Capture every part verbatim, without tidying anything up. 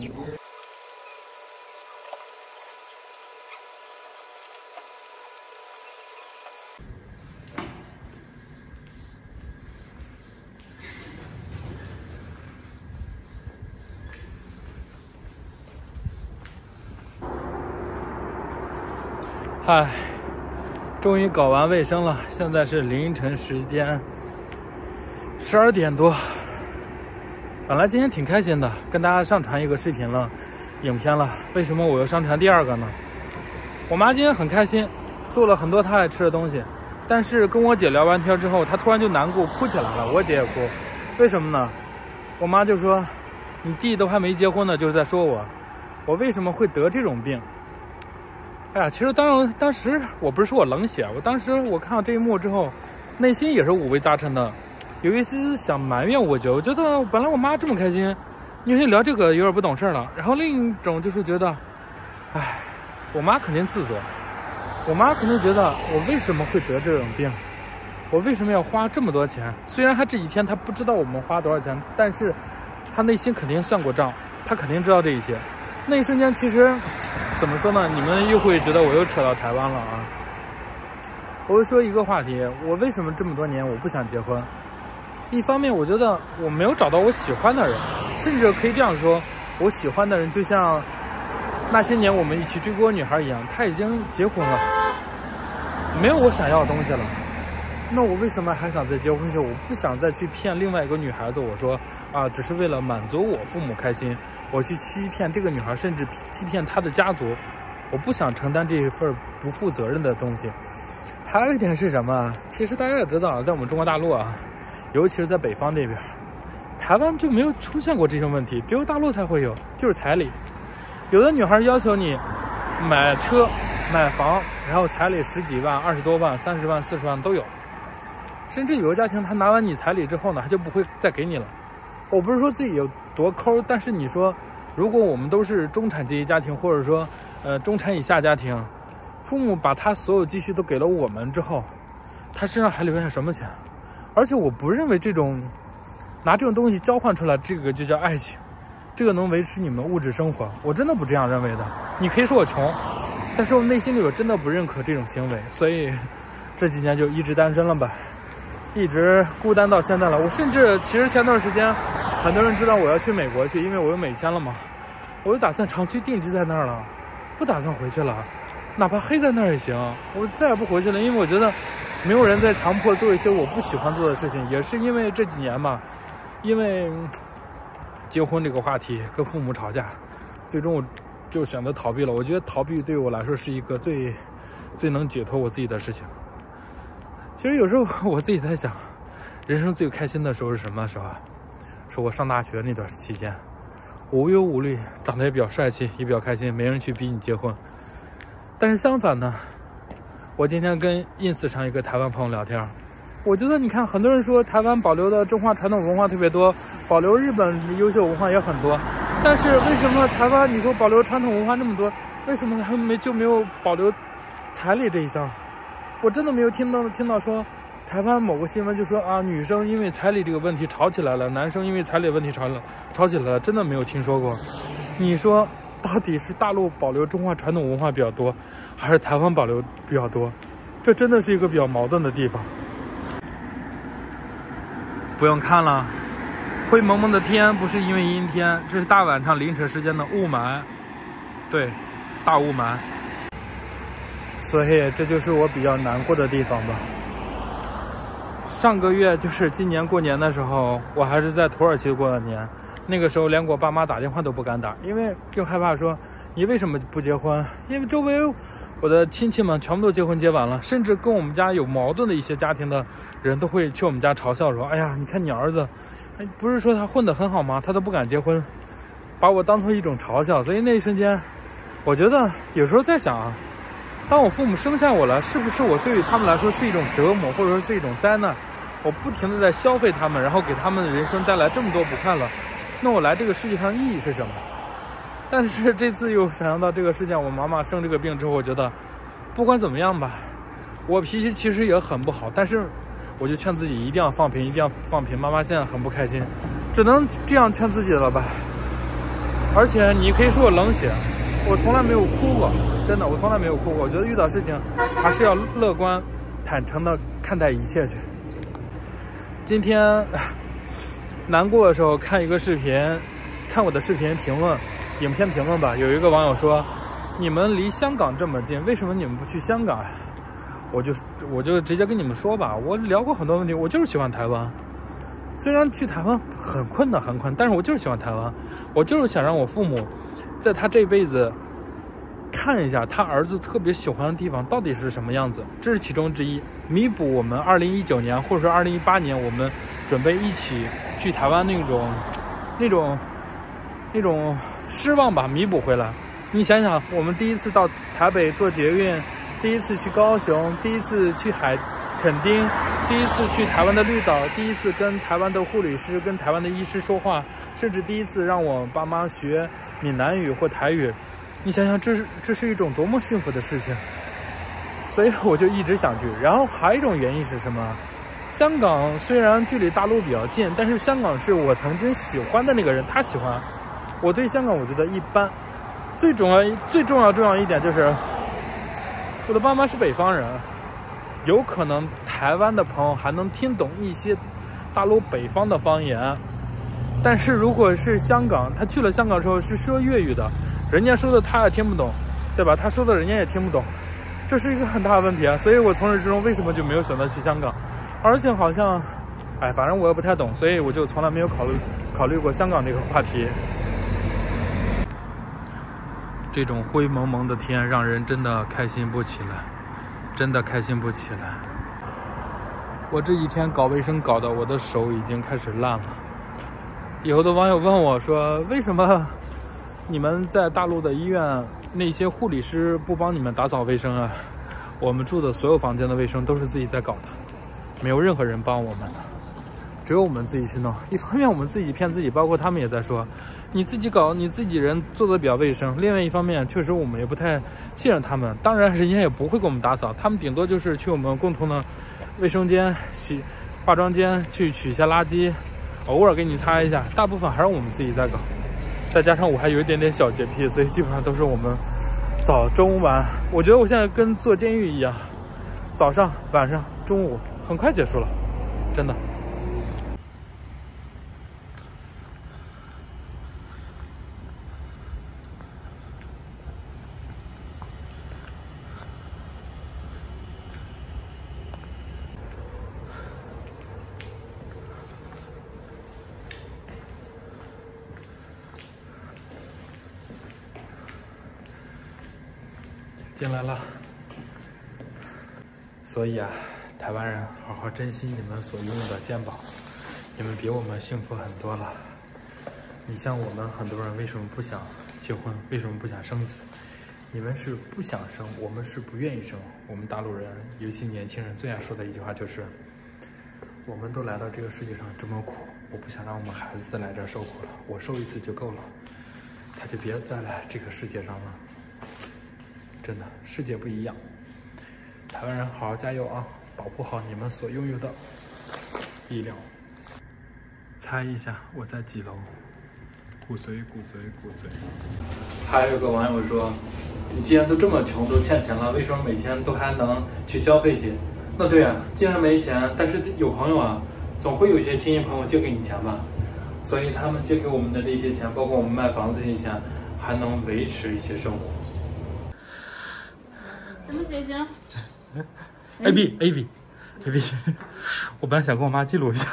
酒。 嗨，终于搞完卫生了，现在是凌晨时间十二点多。本来今天挺开心的，跟大家上传一个视频了，影片了。为什么我又上传第二个呢？我妈今天很开心，做了很多她爱吃的东西，但是跟我姐聊完天之后，她突然就难过，哭起来了。我姐也哭，为什么呢？我妈就说：“你弟都还没结婚呢，就是在说我，我为什么会得这种病？”哎呀，其实当然，当时我不是说我冷血，我当时我看到这一幕之后，内心也是五味杂陈的，有一丝想埋怨我姐。我觉得本来我妈这么开心，你可以聊这个有点不懂事了。然后另一种就是觉得，哎，我妈肯定自责，我妈肯定觉得我为什么会得这种病，我为什么要花这么多钱？虽然她这几天她不知道我们花多少钱，但是她内心肯定算过账，她肯定知道这一些。那一瞬间，其实怎么说呢？你们又会觉得我又扯到台湾了啊！我会说一个话题：我为什么这么多年我不想结婚？一方面，我觉得我没有找到我喜欢的人，甚至可以这样说，我喜欢的人就像那些年我们一起追过女孩一样，她已经结婚了，没有我想要的东西了。那我为什么还想再结婚去？我不想再去骗另外一个女孩子，我说啊，只是为了满足我父母开心。我去欺骗这个女孩，甚至欺骗她的家族，我不想承担这一份不负责任的东西。还有一点是什么？其实大家也知道，在我们中国大陆啊，尤其是在北方这边，台湾就没有出现过这些问题，只有大陆才会有，就是彩礼。有的女孩要求你买车、买房，然后彩礼十几万、二十多万、三十万、四十万都有，甚至有的家庭他拿完你彩礼之后呢，他就不会再给你了。我不是说自己有多抠，但是你说，如果我们都是中产阶级家庭，或者说，呃，中产以下家庭，父母把他所有积蓄都给了我们之后，他身上还留下什么钱？而且我不认为这种拿这种东西交换出来，这个就叫爱情，这个能维持你们物质生活，我真的不这样认为的。你可以说我穷，但是我内心里我真的不认可这种行为，所以这几年就一直单身了吧。一直孤单到现在了。我甚至其实前段时间，很多人知道我要去美国去，因为我有美签了嘛，我就打算长期定居在那儿了，不打算回去了，哪怕黑在那儿也行，我再也不回去了。因为我觉得没有人在强迫做一些我不喜欢做的事情，也是因为这几年嘛，因为结婚这个话题跟父母吵架，最终我就选择逃避了。我觉得逃避对我来说是一个最最能解脱我自己的事情。其实有时候我自己在想，人生最开心的时候是什么时候啊？是我上大学那段期间，无忧无虑，长得也比较帅气，也比较开心，没人去逼你结婚。但是相反呢，我今天跟 ins 上一个台湾朋友聊天，我觉得你看，很多人说台湾保留的中华传统文化特别多，保留日本优秀文化也很多，但是为什么台湾你说保留传统文化那么多，为什么他们没就没有保留彩礼这一项？我真的没有听到听到说台湾某个新闻就说啊，女生因为彩礼这个问题吵起来了，男生因为彩礼问题吵了吵起来了，真的没有听说过。你说到底是大陆保留中华传统文化比较多，还是台湾保留比较多？这真的是一个比较矛盾的地方。不用看了，灰蒙蒙的天不是因为阴天，这是大晚上凌晨时间的雾霾，对，大雾霾。所以这就是我比较难过的地方吧。上个月就是今年过年的时候，我还是在土耳其过的年，那个时候连给我爸妈打电话都不敢打，因为又害怕说你为什么不结婚，因为周围我的亲戚们全部都结婚结完了，甚至跟我们家有矛盾的一些家庭的人都会去我们家嘲笑说，哎呀，你看你儿子不是说他混得很好吗，他都不敢结婚，把我当成一种嘲笑。所以那一瞬间我觉得有时候在想啊，当我父母生下我了，是不是我对于他们来说是一种折磨，或者说是一种灾难？我不停地在消费他们，然后给他们的人生带来这么多不快乐，那我来这个世界上意义是什么？但是这次又想象到这个事件，我妈妈生这个病之后，我觉得不管怎么样吧，我脾气其实也很不好，但是我就劝自己一定要放平，一定要放平。妈妈现在很不开心，只能这样劝自己了吧。 而且你可以说我冷血，我从来没有哭过，真的，我从来没有哭过。我觉得遇到事情还是要乐观、坦诚的看待一切去。今天难过的时候看一个视频，看我的视频评论、影片评论吧，有一个网友说：“你们离香港这么近，为什么你们不去香港呀？”我就我就直接跟你们说吧，我聊过很多问题，我就是喜欢台湾。虽然去台湾很困难很困难，但是我就是喜欢台湾，我就是想让我父母在他这辈子看一下他儿子特别喜欢的地方到底是什么样子，这是其中之一，弥补我们二零一九年或者说二零一八年我们准备一起去台湾那种那种那种失望吧，弥补回来。你想想，我们第一次到台北坐捷运，第一次去高雄，第一次去海垦丁，第一次去台湾的绿岛，第一次跟台湾的护理师、跟台湾的医师说话，甚至第一次让我爸妈学闽南语或台语。你想想，这是这是一种多么幸福的事情。所以我就一直想去。然后还有一种原因是什么？香港虽然距离大陆比较近，但是香港是我曾经喜欢的那个人，他喜欢。我对香港我觉得一般。最重要、最重要、重要一点就是，我的爸妈是北方人。有可能台湾的朋友还能听懂一些大陆北方的方言，但是如果是香港，他去了香港之后是说粤语的，人家说的他也听不懂，对吧？他说的人家也听不懂，这是一个很大的问题啊。所以我从始至终为什么就没有选择去香港？而且好像，哎，反正我也不太懂，所以我就从来没有考虑考虑过香港这个话题。这种灰蒙蒙的天让人真的开心不起来。真的开心不起来，我这几天搞卫生搞得我的手已经开始烂了。有的网友问我说，为什么你们在大陆的医院那些护理师不帮你们打扫卫生啊？我们住的所有房间的卫生都是自己在搞的，没有任何人帮我们，只有我们自己去弄。一方面我们自己骗自己，包括他们也在说你自己搞，你自己人做的比较卫生。另外一方面，确实我们也不太信任他们，当然人家也不会给我们打扫，他们顶多就是去我们共同的卫生间、洗化妆间去取一下垃圾，偶尔给你擦一下，大部分还是我们自己在搞。再加上我还有一点点小洁癖，所以基本上都是我们早中晚。我觉得我现在跟坐监狱一样，早上、晚上、中午很快结束了，真的。进来了。所以啊，台湾人好好珍惜你们所拥有的健保，你们比我们幸福很多了。你像我们很多人为什么不想结婚，为什么不想生子？你们是不想生，我们是不愿意生。我们大陆人，尤其年轻人最爱说的一句话就是：我们都来到这个世界上这么苦，我不想让我们孩子再来这儿受苦了，我受一次就够了，他就别再来这个世界上了。真的，世界不一样。台湾人好好加油啊，保护好你们所拥有的医疗。猜一下我在几楼？骨髓，骨髓，骨髓。还有个网友说，你既然都这么穷，都欠钱了，为什么每天都还能去交费去？那对啊，既然没钱，但是有朋友啊，总会有一些亲戚朋友借给你钱吧。所以他们借给我们的那些钱，包括我们卖房子这些钱，还能维持一些生活。 什么血型 ？A B A B A B。我本来想跟我妈记录一下。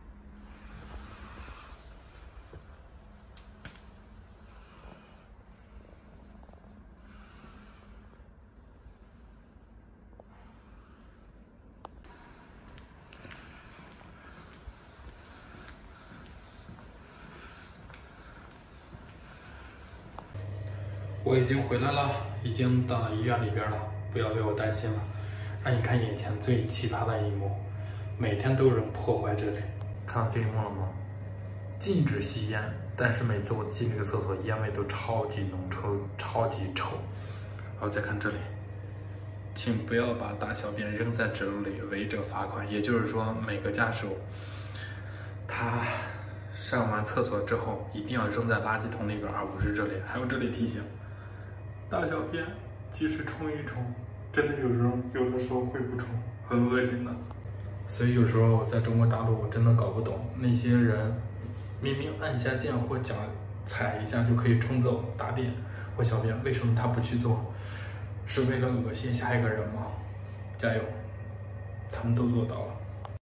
我已经回来了，已经到医院里边了，不要为我担心了。让你看眼前最奇葩的一幕，每天都有人破坏这里。看到这一幕了吗？禁止吸烟，但是每次我进这个厕所，烟味都超级浓稠，超级臭。然后再看这里，请不要把大小便扔在纸篓里，违者罚款。也就是说，每个家属他上完厕所之后一定要扔在垃圾桶里边，而不是这里。还有这里提醒，大小便及时冲一冲，真的有时候有的时候会不冲，很恶心的。所以有时候在中国大陆我真的搞不懂那些人，明明按下键或脚踩一下就可以冲走大便或小便，为什么他不去做？是为了恶心下一个人吗？加油，他们都做到了。